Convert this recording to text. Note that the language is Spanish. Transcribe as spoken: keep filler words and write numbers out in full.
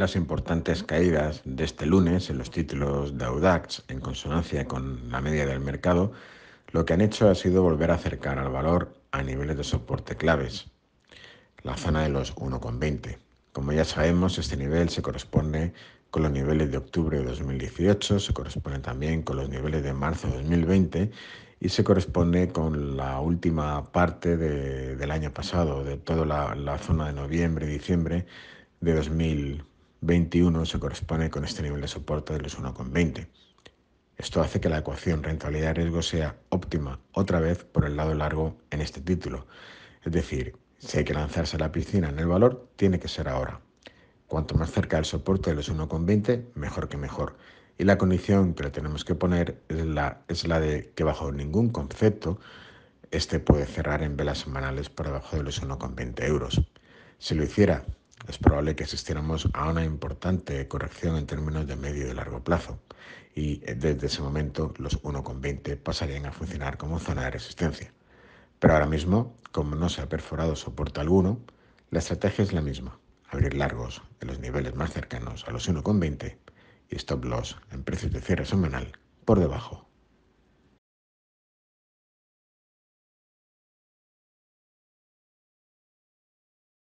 Las importantes caídas de este lunes en los títulos de Audax, en consonancia con la media del mercado, lo que han hecho ha sido volver a acercar al valor a niveles de soporte claves, la zona de los uno coma veinte. Como ya sabemos, este nivel se corresponde con los niveles de octubre de dos mil dieciocho, se corresponde también con los niveles de marzo de dos mil veinte y se corresponde con la última parte de, del año pasado, de toda la, la zona de noviembre y diciembre de dos mil veintiuno se corresponde con este nivel de soporte de los uno coma veinte. Esto hace que la ecuación rentabilidad-riesgo sea óptima otra vez por el lado largo en este título. Es decir, si hay que lanzarse a la piscina en el valor, tiene que ser ahora. Cuanto más cerca del soporte de los uno coma veinte, mejor que mejor. Y la condición que le tenemos que poner es la, es la de que bajo ningún concepto este puede cerrar en velas semanales por debajo de los uno coma veinte euros. Si lo hiciera, es probable que asistiéramos a una importante corrección en términos de medio y largo plazo y desde ese momento los uno coma veinte pasarían a funcionar como zona de resistencia. Pero ahora mismo, como no se ha perforado soporte alguno, la estrategia es la misma: abrir largos en los niveles más cercanos a los uno coma veinte y stop loss en precios de cierre semanal por debajo.